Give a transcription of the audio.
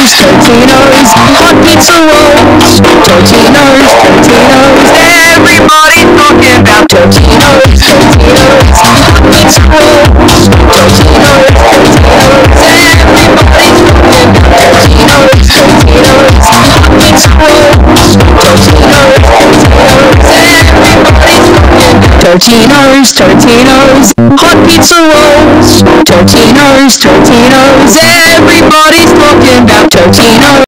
Totinos, hot pizza rolls. Totinos, Totinos, everybody's talking about Totinos, Totinos, hot pizza rolls. Totinos, Totinos, everybody's talking about Totinos, Totinos, hot pizza rolls. Totinos, Totinos, everybody's talking about Totinos, Totinos, hot pizza rolls. Totinos, Totinos, everybody's talking about Totinos.